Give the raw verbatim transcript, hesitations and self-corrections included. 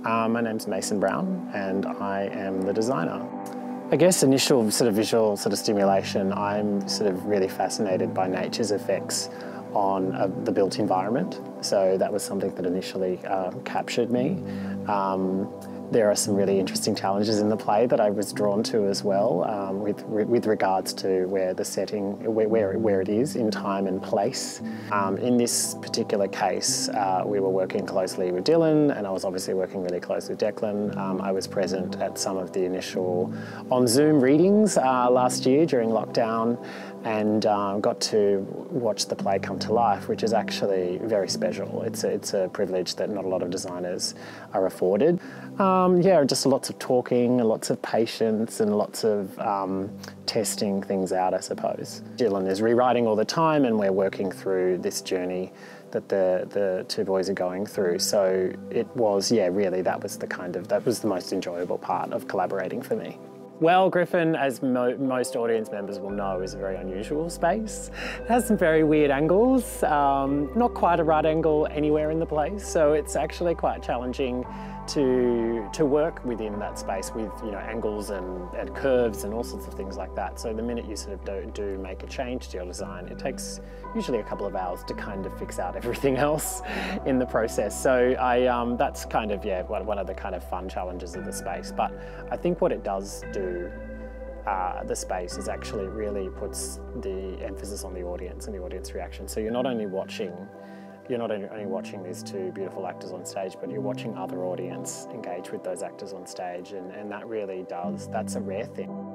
Uh, my name's Mason Brown and I am the designer. I guess initial sort of visual sort of stimulation, I'm sort of really fascinated by nature's effects on uh, the built environment. So that was something that initially uh, captured me. Um, There are some really interesting challenges in the play that I was drawn to as well, um, with, with regards to where the setting, where, where, where it is in time and place. Um, in this particular case, uh, we were working closely with Dylan, and I was obviously working really close with Declan. Um, I was present at some of the initial on Zoom readings uh, last year during lockdown, and uh, got to watch the play come to life, which is actually very special. It's a, it's a privilege that not a lot of designers are afforded. Um, yeah, just lots of talking, lots of patience, and lots of um, testing things out, I suppose. Dylan is rewriting all the time, and we're working through this journey that the, the two boys are going through. So it was, yeah, really, that was the kind of, that was the most enjoyable part of collaborating for me. Well, Griffin, as mo most audience members will know, is a very unusual space. It has some very weird angles, um, not quite a right angle anywhere in the place, so it's actually quite challenging to, to work within that space with, you know, angles and, and curves and all sorts of things like that. So the minute you sort of do, do make a change to your design, it takes usually a couple of hours to kind of fix out everything else in the process. So I, um, that's kind of, yeah, one, one of the kind of fun challenges of the space. But I think what it does do, uh, the space, is actually really puts the emphasis on the audience and the audience reaction. So you're not only watching You're not only watching these two beautiful actors on stage, but you're watching other audience engage with those actors on stage, and, and that really does, that's a rare thing.